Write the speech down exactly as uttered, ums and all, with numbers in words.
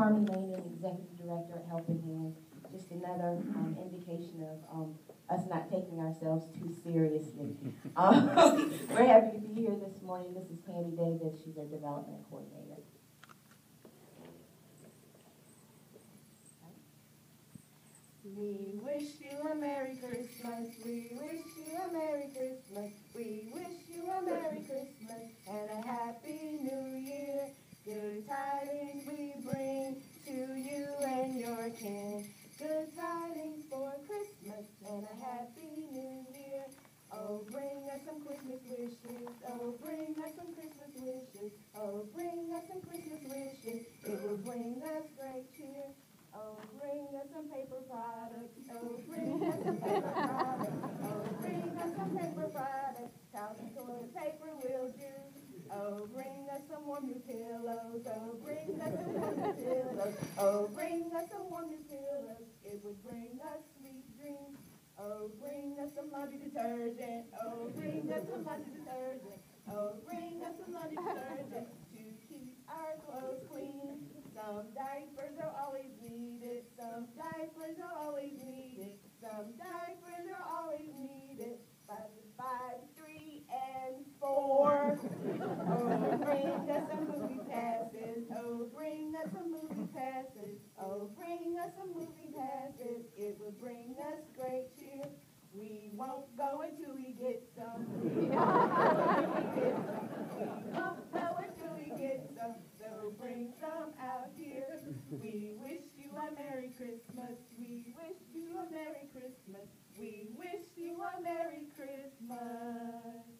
Carmen Lane, Executive Director at Helping Hand. Just another um, indication of um, us not taking ourselves too seriously. Um, we're happy to be here this morning. This is Tammy Davis. She's our Development Coordinator. We wish you a Merry Christmas, we wish you a Merry Christmas, we wish you a Merry Christmas and a Happy New Year. Good tidings we bring to you and your kin. Good tidings for Christmas and a Happy New Year. Oh, bring us some Christmas wishes, oh, bring us some Christmas wishes, oh, bring us some Christmas wishes, it will bring us great cheer. Oh, bring us some paper products. Oh, bring us some paper products. Oh, bring us some paper products. Towels and toilet paper will do. Oh, bring us some warm new pillows. Oh, bring us some warm new pillows. Oh, bring us some warm new pillows. It would bring us sweet dreams. Oh, bring us some laundry detergent. Oh, bring us some laundry detergent. Oh, bring us some laundry detergent to keep our clothes clean. Some diapers are always needed. Some diapers are always needed. Some diapers are always needed. Five, five, three, and four. Oh, bring us some movie passes. Oh, bring us some movie passes. Oh, bring us some movie passes. It will bring us great cheer. We won't go until we get some. We won't go until we get some. We won't go until we get some. So bring some out here. We wish you a Merry Christmas. We wish you a Merry Christmas. We wish you a Merry Christmas.